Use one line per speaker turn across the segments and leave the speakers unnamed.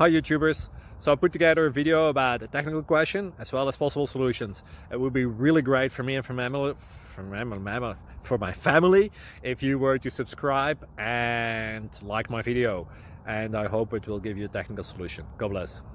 Hi YouTubers! So I put together a video about a technical question as well as possible solutions. It would be really great for me and for my family if you were to subscribe and like my video, and I hope it will give you a technical solution. God bless.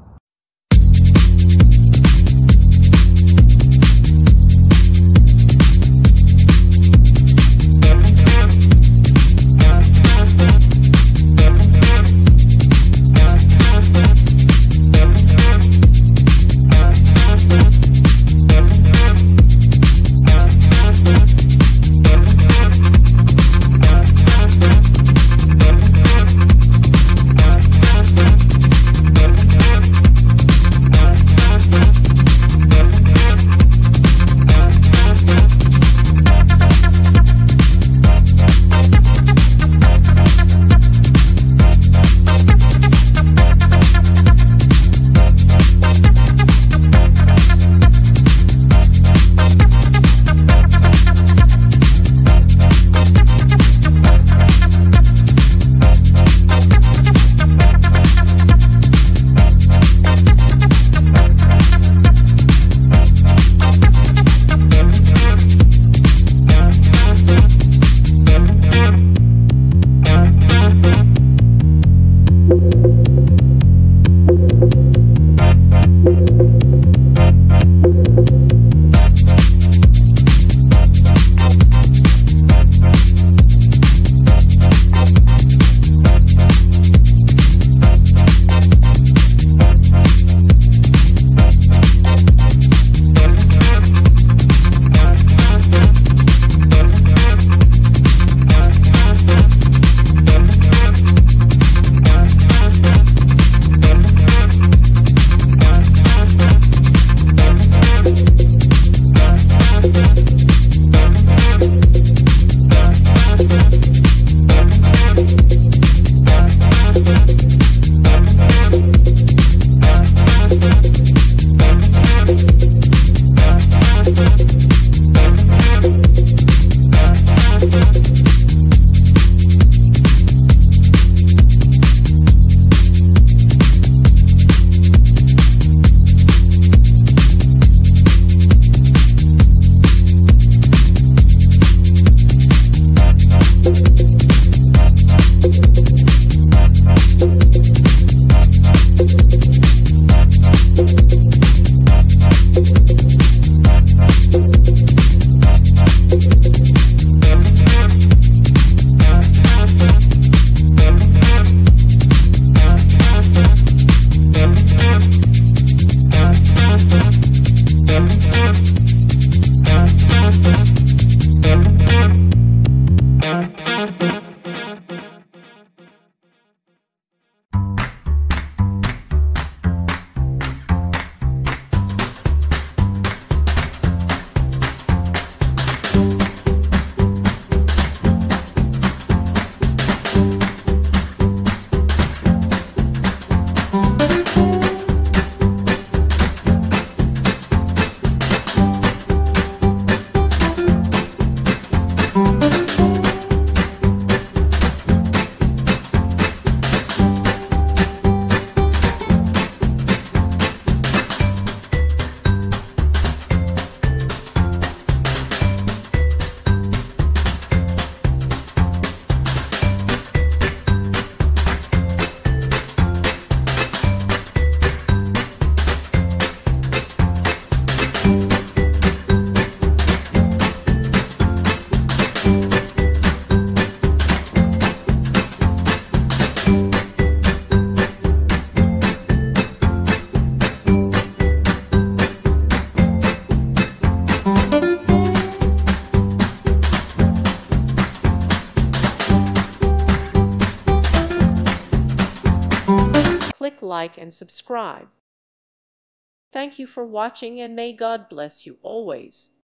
Click like and subscribe. Thank you for watching, and may God bless you always.